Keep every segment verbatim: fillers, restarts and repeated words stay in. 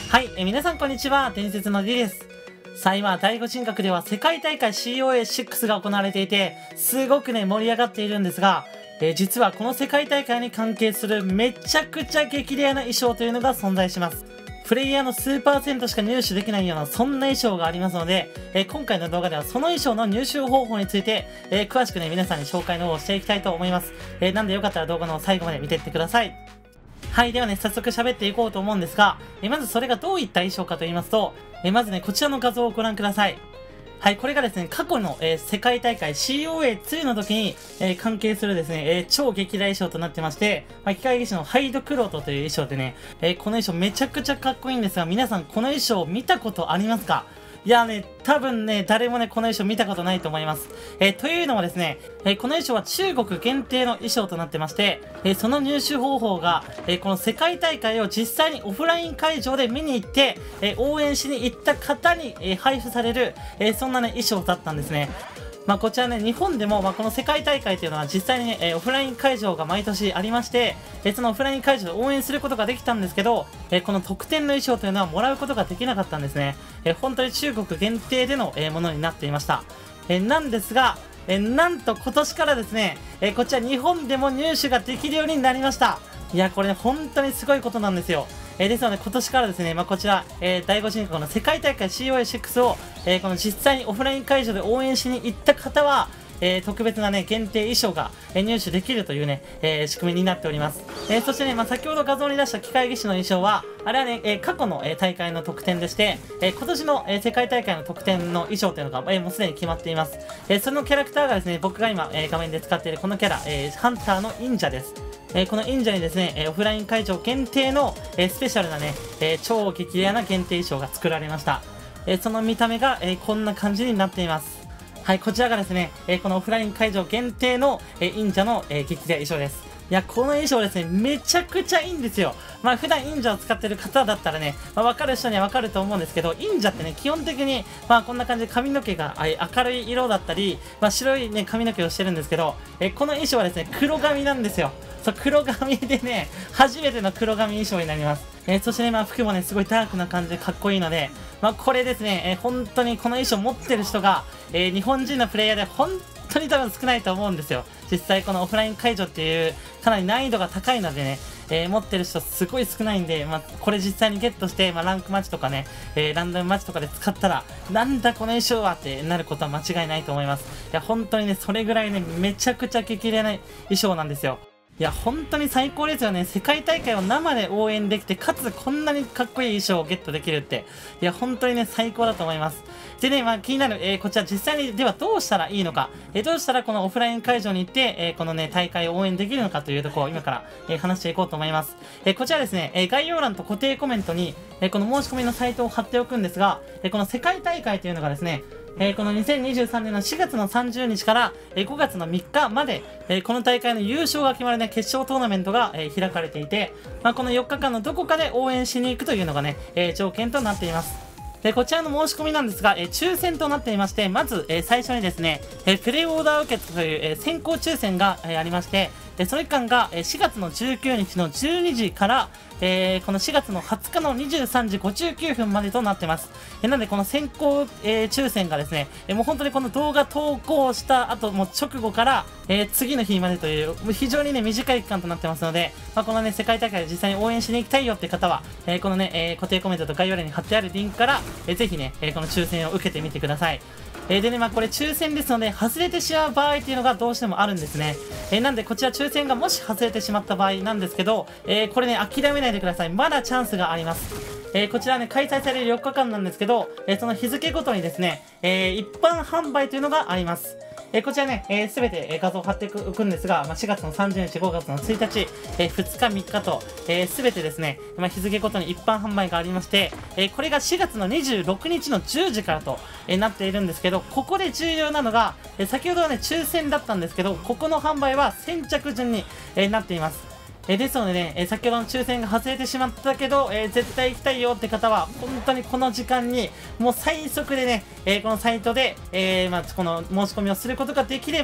はい、え皆さんこんにちは。伝説の D です。さあ今、第五人格では世界大会 シーオーエーシックス が行われていて、すごくね、盛り上がっているんですが、えー、実はこの世界大会に関係するめちゃくちゃ激レアな衣装というのが存在します。プレイヤーの数パーセントしか入手できないようなそんな衣装がありますので、えー、今回の動画ではその衣装の入手方法について、えー、詳しくね、皆さんに紹介の方をしていきたいと思います。えー、なんでよかったら動画の最後まで見ていってください。はい。ではね、早速喋っていこうと思うんですが、えまずそれがどういった衣装かと言いますと、えまずね、こちらの画像をご覧ください。はい。これがですね、過去の、えー、世界大会 シーオーエーツー の時に、えー、関係するですね、えー、超激大衣装となってまして、まあ、機械技師のハイドクロートという衣装でね、えー、この衣装めちゃくちゃかっこいいんですが、皆さんこの衣装見たことありますか？いやね、多分ね、誰もね、この衣装見たことないと思います。えー、というのもですね、えー、この衣装は中国限定の衣装となってまして、えー、その入手方法が、えー、この世界大会を実際にオフライン会場で見に行って、えー、応援しに行った方に、えー、配布される、えー、そんなね、衣装だったんですね。まあこちらね、日本でも、まあこの世界大会というのは実際にね、えー、オフライン会場が毎年ありまして、えー、そのオフライン会場で応援することができたんですけど、えー、この特典の衣装というのはもらうことができなかったんですね。えー、本当に中国限定での、えー、ものになっていました。えー、なんですが、えー、なんと今年からですね、えー、こちら日本でも入手ができるようになりました。いや、これね、本当にすごいことなんですよ。えー、ですので、今年からですね、まあ、こちら、えー、第五人格の世界大会 シーオーエーシックス を、えー、この実際にオフライン会場で応援しに行った方は、えー、特別なね、限定衣装が、えー、入手できるというね、えー、仕組みになっております。えー、そしてね、まあ、先ほど画像に出した機械技師の衣装は、あれはね、えー、過去の、えー、大会の特典でして、えー、今年の、えー、世界大会の特典の衣装というのが、えー、もうすでに決まっています。えー、そのキャラクターがですね、僕が今、えー、画面で使っているこのキャラ、えー、ハンターの忍者です。えー、この忍者にですね、えー、オフライン会場限定の、えー、スペシャルなね、えー、超激レアな限定衣装が作られました。えー、その見た目が、えー、こんな感じになっています。はい、こちらがですね、えー、このオフライン会場限定の、えー、忍者の、えー、激レア衣装です。いや、この衣装ですね、めちゃくちゃいいんですよ。まあ、普段忍者を使ってる方だったらね、まあ、わかる人にはわかると思うんですけど、忍者ってね、基本的に、まあ、こんな感じで髪の毛が明るい色だったり、まあ、白いね、髪の毛をしてるんですけど、えー、この衣装はですね、黒髪なんですよ。そう、黒髪でね、初めての黒髪衣装になります。えー、そしてね、まあ、服もね、すごいダークな感じでかっこいいので、まあ、これですね、えー、本当にこの衣装持ってる人が、えー、日本人のプレイヤーで本当に多分少ないと思うんですよ。実際このオフライン会場っていう、かなり難易度が高いのでね、えー、持ってる人すごい少ないんで、まあ、これ実際にゲットして、まあ、ランクマッチとかね、えー、ランダムマッチとかで使ったら、なんだこの衣装はってなることは間違いないと思います。いや、本当にね、それぐらいね、めちゃくちゃ激レアな衣装なんですよ。いや、本当に最高ですよね。世界大会を生で応援できて、かつこんなにかっこいい衣装をゲットできるって。いや、本当にね、最高だと思います。でね、まあ気になる、えー、こちら実際にではどうしたらいいのか、えー、どうしたらこのオフライン会場に行って、えー、このね、大会を応援できるのかというところを今から、えー、話していこうと思います。えー、こちらですね、えー、概要欄と固定コメントに、えー、この申し込みのサイトを貼っておくんですが、えー、この世界大会というのがですね、えー、このにせんにじゅうさんねんのしがつのさんじゅうにちから、えー、ごがつのみっかまで、えー、この大会の優勝が決まるね、決勝トーナメントが、えー、開かれていて、まあ、このよっかかんのどこかで応援しに行くというのがね、えー、条件となっています。で、こちらの申し込みなんですが、えー、抽選となっていまして、まず、えー、最初にですね、えー、プレイオーダー受付という、えー、先行抽選が、えー、ありまして、でその期間がしがつのじゅうくにちのじゅうにじから、えー、このしがつのはつかのにじゅうさんじごじゅうきゅうふんまでとなってます。えー、なのでこの先行、えー、抽選がですね、えー、もう本当にこの動画投稿した後もう直後から、えー、次の日までという、非常にね、短い期間となってますので、まあ、このね、世界大会で実際に応援しに行きたいよって方は、えー、このね、えー、固定コメントと概要欄に貼ってあるリンクから、えー、ぜひね、えー、この抽選を受けてみてください。えー、でね、まあこれ抽選ですので、外れてしまう場合っていうのがどうしてもあるんですね。えー、なんでこちら抽選がもし外れてしまった場合なんですけど、えー、これね、諦めないでください。まだチャンスがあります。えー、こちらね、開催されるよっかかんなんですけど、えー、その日付ごとにですね、えー、一般販売というのがあります。えー、こちらね、す、えー、べ、て画像を貼っていくんですが、まあ、しがつのさんじゅうにち、ごがつのついたち、えー、ふつか、みっかと、す、えー、べてですね、まあ、日付ごとに一般販売がありまして、えー、これがしがつのにじゅうろくにちのじゅうじからと、えー、なっているんですけど、ここで重要なのが、えー、先ほどはね、抽選だったんですけど、ここの販売は先着順に、えー、なっています。えー、ですのでね、えー、先ほどの抽選が外れてしまったけど、えー、絶対行きたいよって方は、本当にこの時間に、もう最速でね、えー、このサイトで、えー、まあ、この申し込みをすることができれば、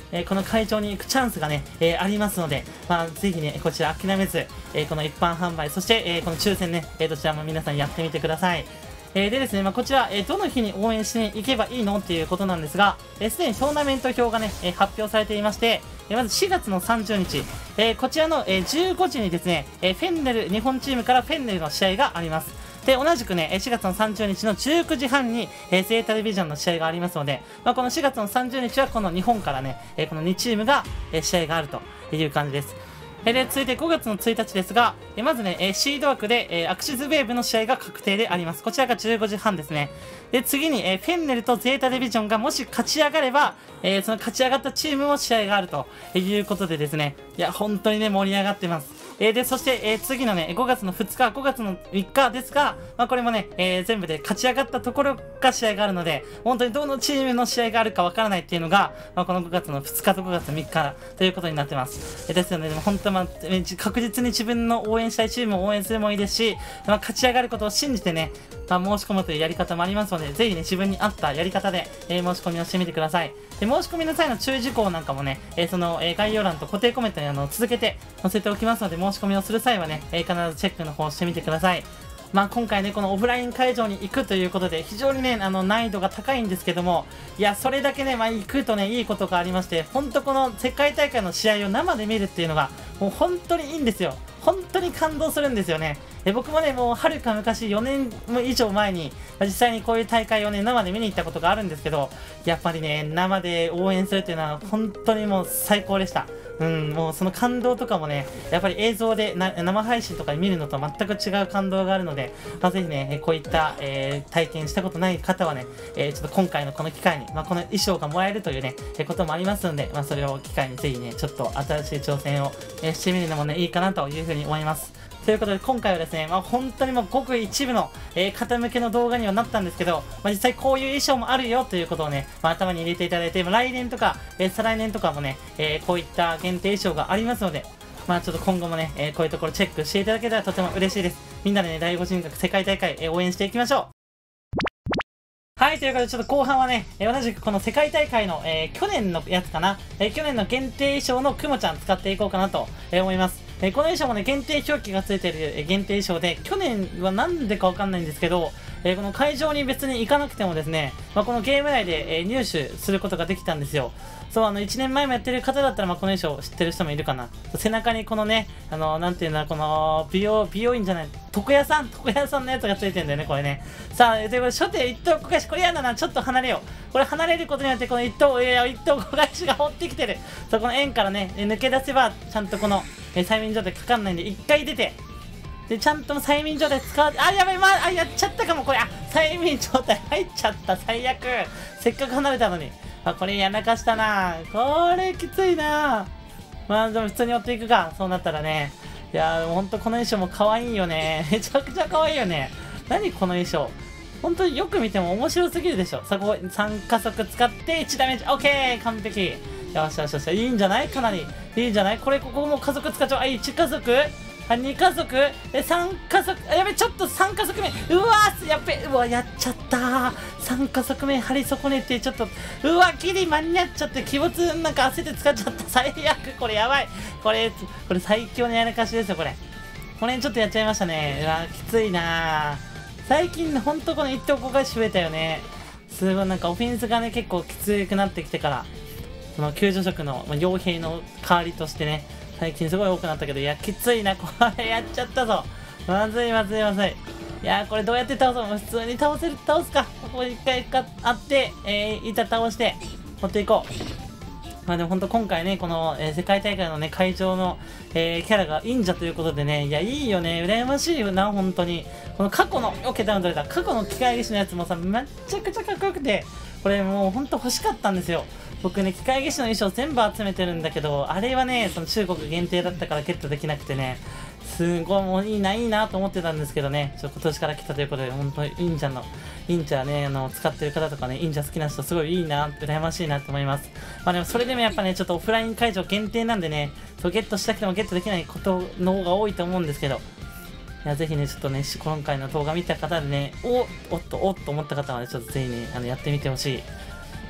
えー、この会場に行くチャンスがね、えー、ありますので、まあ、ぜひね、こちら諦めず、えー、この一般販売、そして、えー、この抽選ね、えー、どちらも皆さんやってみてください。えー、でですね、まあ、こちら、えー、どの日に応援していけばいいのっていうことなんですが、す、えー、で、にトーナメント表がね、えー、発表されていまして、えー、まずしがつのさんじゅうにち、えー、こちらの、えー、じゅうごじにですね、えー、フェンネル、日本チームからフェンネルの試合があります。で、同じくね、しがつのさんじゅうにちのじゅうくじはんに、えー、ゼータディビジョンの試合がありますので、まあ、このしがつのさんじゅうにちはこの日本からね、えー、このにチームが、えー、試合があるという感じです。で、続いてごがつのついたちですが、えまずね、えシード枠で、えアクシズウェーブの試合が確定であります。こちらがじゅうごじはんですね。で、次に、えフェンネルとゼータディビジョンがもし勝ち上がれば、えー、その勝ち上がったチームも試合があるということでですね、いや、本当にね、盛り上がってます。えー、で、そして、えー、次のね、ごがつのふつか、ごがつのみっかですが、まあ、これもね、えー、全部で勝ち上がったところが試合があるので、本当にどのチームの試合があるかわからないっていうのが、まあ、このごがつのふつかとごがつみっかということになってます。えー、ですので、本当、まあ、確実に自分の応援したいチームを応援するもいいですし、まあ、勝ち上がることを信じてね、まあ、申し込むというやり方もありますので、ぜひね、自分に合ったやり方で、えー、申し込みをしてみてください。で、申し込みの際の注意事項なんかもね、えー、その、えー、概要欄と固定コメントにあの続けて載せておきますので、申し込みをする際はね、えー、必ずチェックの方をしてみてください。まあ今回ね、このオフライン会場に行くということで、非常にね、あの、難易度が高いんですけども、いや、それだけね、まあ行くとね、いいことがありまして、本当この世界大会の試合を生で見るっていうのが、もう本当にいいんですよ。本当に感動するんですよね。え僕もね、もうはるか昔、よねん以上前に、実際にこういう大会をね、生で見に行ったことがあるんですけど、やっぱりね、生で応援するっていうのは、本当にもう最高でした。うん、もうその感動とかもね、やっぱり映像でな生配信とかで見るのと全く違う感動があるので、まあ、ぜひね、こういった、えー、体験したことない方はね、えー、ちょっと今回のこの機会に、まあ、この衣装がもらえるというね、えー、こともありますので、まあ、それを機会にぜひね、ちょっと新しい挑戦を、えー、してみるのもね、いいかなというふうに思います。ということで今回はですね、まあ、本当にもうごく一部の、えー、方向けの動画にはなったんですけど、まあ、実際こういう衣装もあるよということをね、まあ、頭に入れていただいて、まあ、来年とか、えー、再来年とかもね、えー、こういった限定衣装がありますので、まあちょっと今後もね、えー、こういうところチェックしていただけたらとても嬉しいです。みんなでね、第五人格世界大会、えー、応援していきましょう。はい、ということで、ちょっと後半はね、えー、同じくこの世界大会の、えー、去年のやつかな、えー、去年の限定衣装のくもちゃん使っていこうかなと、えー、思います。えー、この衣装もね、限定表記がついている、えー、限定衣装で、去年はなんでかわかんないんですけど、えー、この会場に別に行かなくてもですね、まあ、このゲーム内で、えー、入手することができたんですよ。そう、あの、いちねんまえもやってる方だったら、まあ、この衣装知ってる人もいるかな。背中にこのね、あの、なんていうんだ、この、美容、美容院じゃない、床屋さん床屋さんのやつがついてるんだよね、これね。さあ、ということで、初手一等小返し、これやだな、ちょっと離れよう。これ離れることによって、この一等、いや、一等小返しが追ってきてる。そこの円からね、抜け出せば、ちゃんとこの、え催眠状態かかんないんで、一回出て、で、ちゃんと催眠状態使う、あ、やばい、まあ、あ、やっちゃったかも、これ、あ、催眠状態入っちゃった、最悪。せっかく離れたのに。あ、これやらかしたな。これきついな。まあ、でも普通に追っていくか、そうなったらね。いやー、ほんとこの衣装も可愛いよね。めちゃくちゃ可愛いよね。何この衣装。本当によく見ても面白すぎるでしょ。さあ、ここさん加速使っていちダメージ。オッケー、完璧。よしよしよし。いいんじゃないかなり。いいんじゃないこれ、ここも加速使っちゃう。あ、いち加速あ、に加速え、さん加速あ、やべ、ちょっとさん加速目うわーやっべ、うわ、やっちゃったー。さん加速目張り損ねて、ちょっと、うわ、ギリ間に合っちゃって、鬼没なんか焦って使っちゃった。最悪、これやばい。これ、これ最強のやらかしですよ、これ。これちょっとやっちゃいましたね。うわ、きついなー。最近、ほんとこの一等小返し増えたよね。すごい、なんかオフェンスがね、結構きつくなってきてから、その救助職の、まあ、傭兵の代わりとしてね、最近すごい多くなったけど、いや、きついな、これやっちゃったぞ。まずいまずいまずい。いやー、これどうやって倒そう。普通に倒せる、倒すか。ここ一回かあって、えー、板倒して、持っていこう。まあでもほんと今回ね、この、えー、世界大会のね、会場の、えー、キャラが忍者ということでね、いや、いいよね。羨ましいよな、本当に。この過去の、オッケーダウン取れた。過去の機械技師のやつもさ、めっちゃくちゃかっこよくて、これもうほんと欲しかったんですよ。僕ね、機械技師の衣装全部集めてるんだけど、あれはね、その中国限定だったからゲットできなくてね、すごいもういいな、いいなと思ってたんですけどね、ちょっと今年から来たということで、本当に忍者の、忍者ね、あの、使ってる方とかね、忍者好きな人すごいいいな、羨ましいなと思います。まあでもそれでもやっぱね、ちょっとオフライン会場限定なんでね、そうゲットしたくてもゲットできないことの方が多いと思うんですけど、いや、ぜひね、ちょっとね、今回の動画見た方でね、おおっと、おっと思った方はね、ちょっとぜひね、あの、やってみてほしい。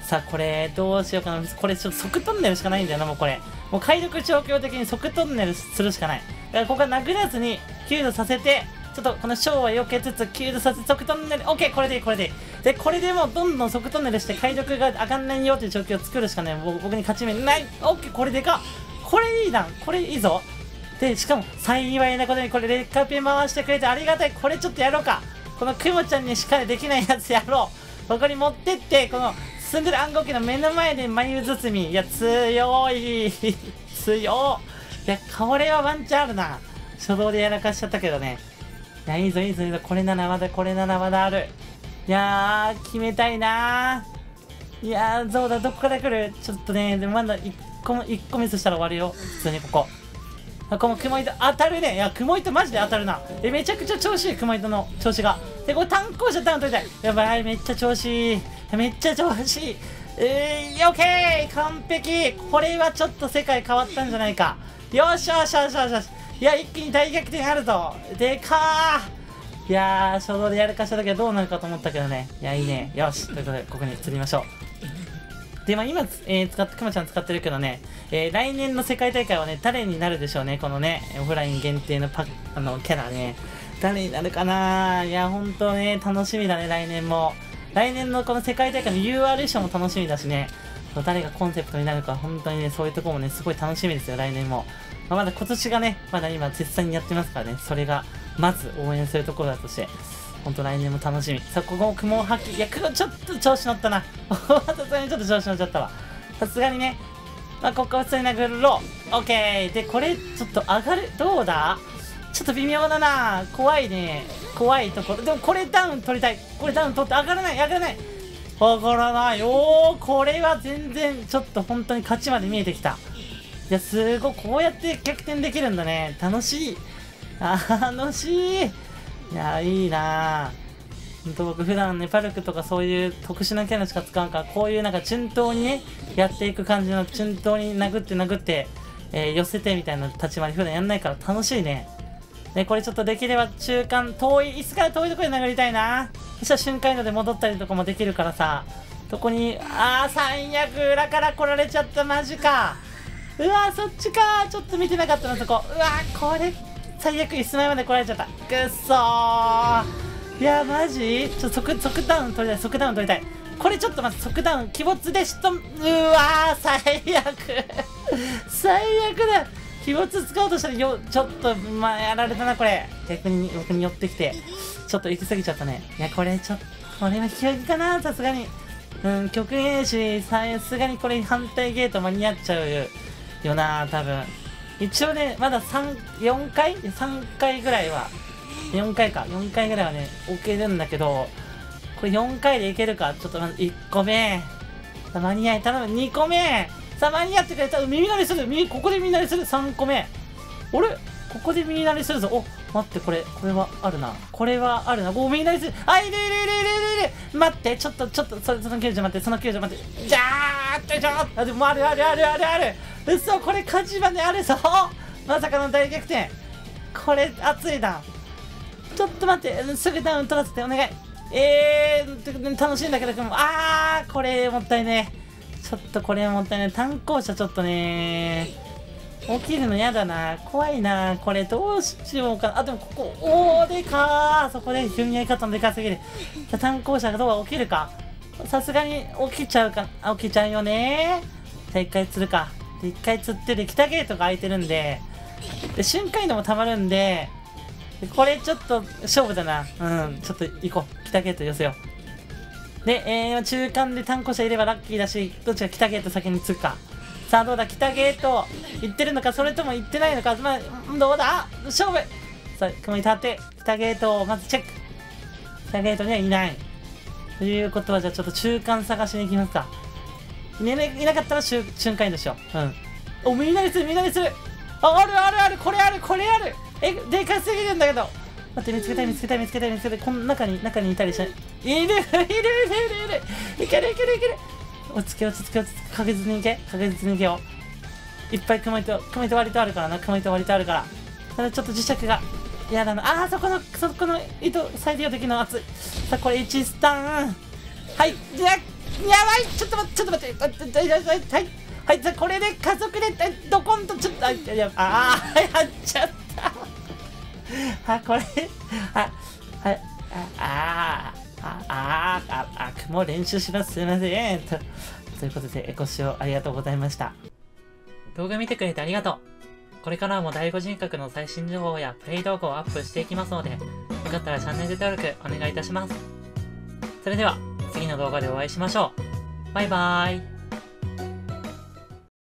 さあ、これ、どうしようかな。これ、ちょっと即トンネルしかないんだよな、もうこれ。もう解読調教的に即トンネルするしかない。だから、ここは殴らずに、救助させて、ちょっとこの小は避けつつ、救助させて、即トンネル、オッケー、これでいい、これでいい。で、これでもう、どんどん即トンネルして、解読が上がんないよという状況を作るしかね、僕僕に勝ち目ない。オッケー、これでか。これいいな。これいいぞ。で、しかも、幸いなことに、これ、劣化ペン回してくれてありがたい。これちょっとやろうか。このクモちゃんにしかできないやつやろう。ここに持ってって、この、進んでる暗号機の目の前で眉包み。いや、強い。強い。いや、これはワンチャンあるな。初動でやらかしちゃったけどね。いや、いいぞ、いいぞ、いいぞ。これならまだ、これならまだある。いやー、決めたいなー。いやー、そうだ、どこから来る？ちょっとね、でもまだいっこも、いっこミスしたら終わるよ。普通にここ。あ、この雲糸当たるね。いや、雲糸マジで当たるな。え、めちゃくちゃ調子いい、雲糸の調子が。で、これ単行者ダウン取りたい。やばい、めっちゃ調子いい。めっちゃ調子いい。えー、オッケー完璧。これはちょっと世界変わったんじゃないか。よっしゃよしよしよしよし。いや、一気に大逆転あるぞ。でかー。いやー、初動でやらかした時はどうなるかと思ったけどね。いや、いいね。よし。ということで、ここに釣りましょう。で、まあ、今、えー、使って、くまちゃん使ってるけどね、えー、来年の世界大会はね、誰になるでしょうね、このね、オフライン限定のパあの、キャラね。誰になるかな。いや、ほんとね、楽しみだね、来年も。来年のこの世界大会の ユーアール 賞も楽しみだしね、誰がコンセプトになるか、本当にね、そういうところもね、すごい楽しみですよ、来年も。まあ、まだ今年がね、まだ今、絶賛にやってますからね、それが、まず応援するところだとして、ほんと来年も楽しみ。さあ、ここも雲吐き、いや、ちょっと調子乗ったな。さすがにちょっと調子乗っちゃったわ。さすがにね、まあ、ここは普通に殴ろう。オッケー。で、これ、ちょっと上がる。どうだ？ちょっと微妙だな。怖いね。怖いところ。でも、これダウン取りたい。これダウン取って上がらない。上がらない。上がらない。おー、これは全然、ちょっと本当に勝ちまで見えてきた。いや、すごい。こうやって逆転できるんだね。楽しい。楽しい。いや、いいなぁ。ほんと僕普段ね、パルクとかそういう特殊なキャラしか使うから、こういうなんか順当にね、やっていく感じの順当に殴って殴って、えー、寄せてみたいな立ち回り普段やんないから楽しいね。で、これちょっとできれば中間、遠い、椅子から遠いところで殴りたいな。そしたら瞬間移動で戻ったりとかもできるからさ、そこに、あー、最悪、裏から来られちゃった、マジか。うわー、そっちか。ちょっと見てなかったな、そこ。うわー、これ、最悪、椅子前まで来られちゃった。くっそー。いや、マジちょっと即、即ダウン取りたい、即ダウン取りたい。これちょっと待って、即ダウン、鬼没でしと、うわー、最悪。最悪だ。鬼没使おうとしたらよ、ちょっと、まあ、やられたな、これ。逆に僕に寄ってきて、ちょっと行き過ぎちゃったね。いや、これちょっと、これは引き分けかな、さすがに。うん、極限し、さすがにこれ反対ゲート間に合っちゃうよな、多分。一応ね、まださん、よんかい ?さん 回ぐらいは、よんかいか。よんかいぐらいはね、置けるんだけど、これよんかいでいけるか。ちょっとまずいっこめ。さあ、間に合い、頼む。にこめ。さあ、間に合ってくれた。耳鳴りする。耳、ここで耳鳴りする。さんこめ。あれここで耳鳴りするぞ。お、待って、これ、これはあるな。これはあるな。お、耳鳴りする。あ、いるいるいるいるいるいる。待って、ちょっと、ちょっと、そその救助待って、その救助待って。じゃーってちょっと。あ、でもあるあるあるあるある。うそ、これ勝ちまであるぞ。まさかの大逆転。これ、熱いな。ちょっと待って、すぐダウン取らせて、お願い。えー、楽しいんだけど、あー、これもったいね。ちょっとこれもったいない。単行者ちょっとね、起きるの嫌だな。怖いな。これどうしようかな。あ、でもここ、おー、でかー。そこで踏み合い方もでかすぎる。単行者がどう起きるか。さすがに起きちゃうか。あ、起きちゃうよね。じゃあ一回釣るか。で、一回釣ってで、北ゲートが開いてるんで、で、瞬間移動も溜まるんで、これちょっと勝負だな。うん、ちょっと行こう。北ゲート寄せよう。で、えー、中間で単行者いればラッキーだし、どっちが北ゲート先に着くか。さあ、どうだ北ゲート行ってるのか、それとも行ってないのか。まあ、どうだ勝負さあ、雲に立って、北ゲートをまずチェック。北ゲートにはいない。ということは、じゃあちょっと中間探しに行きますか。いな、いなかったら瞬間移動しよう。うん。お、みんなにする、みんなにする。あ、あるあるある、これある、これある。え、でかすぎるんだけど。待って、見つけたい、見つけたい、見つけたい、見つけたい。この中に、中にいたりしない。いる、いる、いる、いる、いる。いける、いける、いける。落ち着け、落ち着け、落ち着け。確実にいけ、確実にいけよ。いっぱい雲糸、雲糸割とあるからな、雲糸割とあるから。ただちょっと磁石が嫌だな。あー、そこの、そこの糸、再利用できるの熱い。さあ、これいちスタン。はい、じゃやばい、ちょっと待って、ちょっと待って、はいはいはいはい、じゃあこれで家族でドコンとちょっと、あ、いや、ああ、やっちゃった。あ、これ、あ、あ、あ、あ、あ、あ、あ、もう練習します。すいません。と、ということで、ご視聴ありがとうございました。動画見てくれてありがとう。これからも第五人格の最新情報やプレイ動画をアップしていきますので、よかったらチャンネル登録お願いいたします。それでは、次の動画でお会いしましょう。バイバーイ。